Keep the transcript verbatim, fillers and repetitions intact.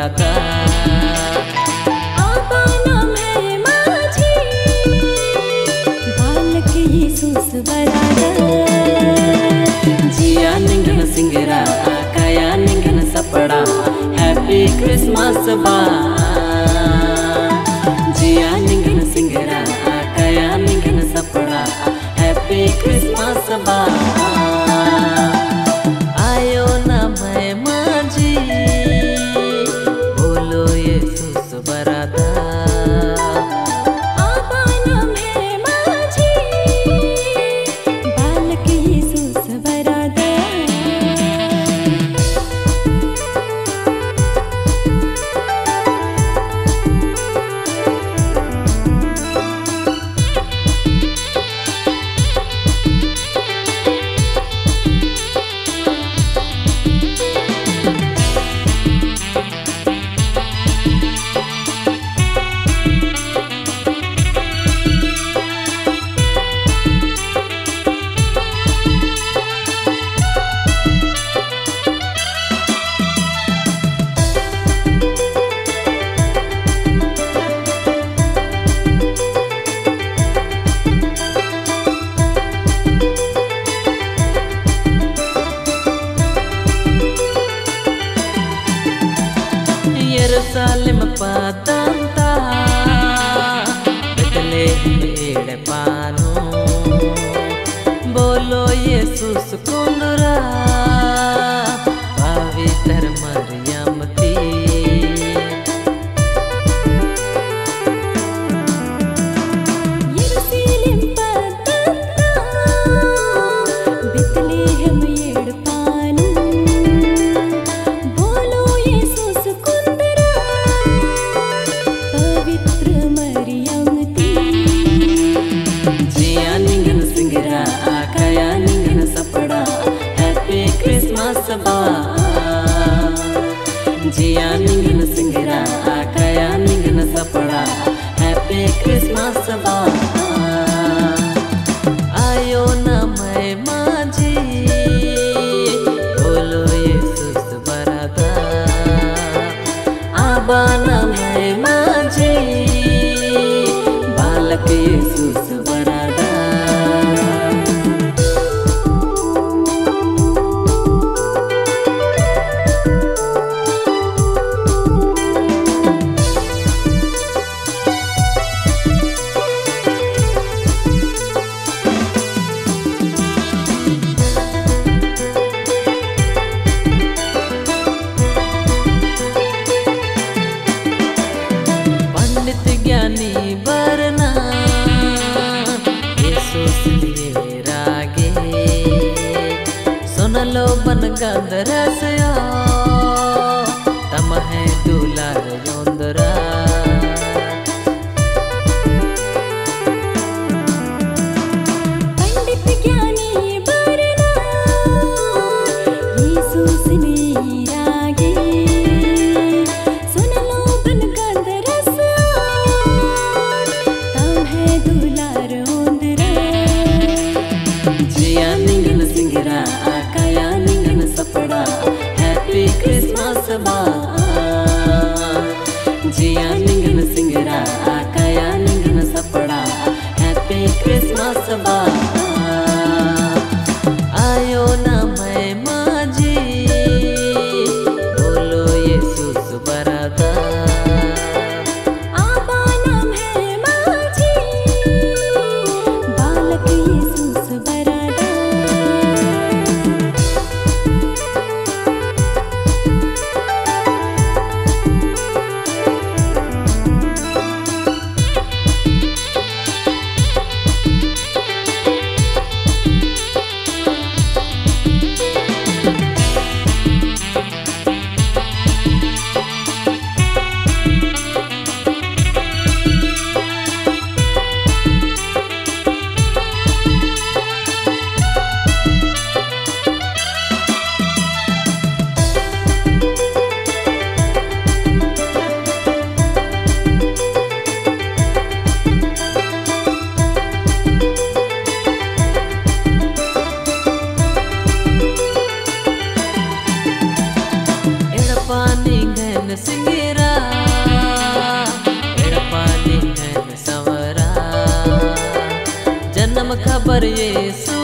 बरादा। आपा नाम है माझी, बालक येसूस बरादा। जिया निंगन सिंगरा काया निंगन सपड़ा, हैप्पी क्रिसमस बा। जिया निंगन सिंगरा काया निंगन सपड़ा, हैप्पी क्रिसमस बा। आयो ना मैं माझी, बोलो येसूस बरादा। आपा नाम है माझी, बालक येसूस बरादा। यरूशलेम पातंता बेतलेहम एड़पानो, बोलो येसूस कुंदरा पवित्र मरियम ती। यरूशलेम पातंता बेतलेहम एड़पानो, बोलो येसूस कुंदरा पवित्र मरियम ती। जिया निंगन सिंगरा काया निंगन सपड़ा, हैप्पी क्रिसमस बा। जिया निंगन सिंगरा काया निंगन सपड़ा, हैप्पी क्रिसमस बा। आयो ना मैं माझी, बोलो येसूस बरादा। आबा ना मैं माझी, बालक येसूस बरादा। पंडित ज्ञानी बरना येसूस लिए रागे, सुन लो बन गंधरसया तम है दुलार योंदरा। पंडित ज्ञानी बरना येसूस ने रागे, सुन लो बन गंधरसा तम है दुलार ओंदरा। जिया निंगन सिंगरा काया निंगन सपड़ा, हैप्पी क्रिसमस बा। जिया सिंगरा एड़पाली है सवरा जन्म खबर ये